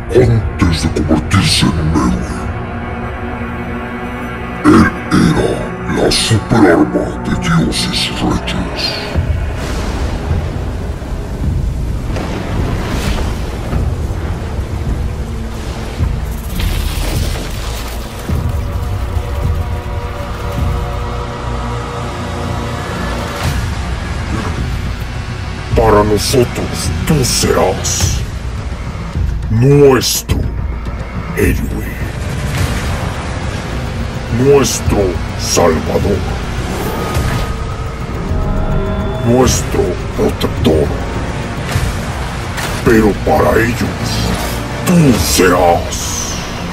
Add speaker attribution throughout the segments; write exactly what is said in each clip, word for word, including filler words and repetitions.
Speaker 1: antes de convertirse en un héroe. Él era la superarma de dioses y reyes. Para nosotros tú serás nuestro héroe, nuestro salvador, nuestro protector. Pero para ellos tú serás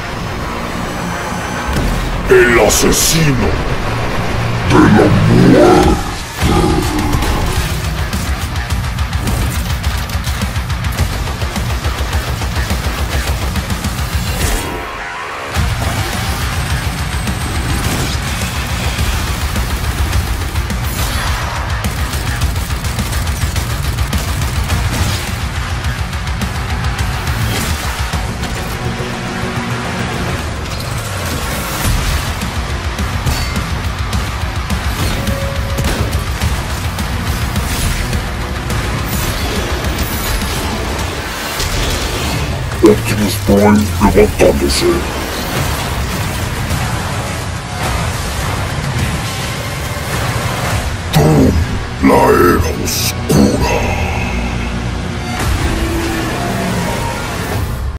Speaker 1: el asesino de la muerte. Optimus Prime levantándose. Doom, la era oscura.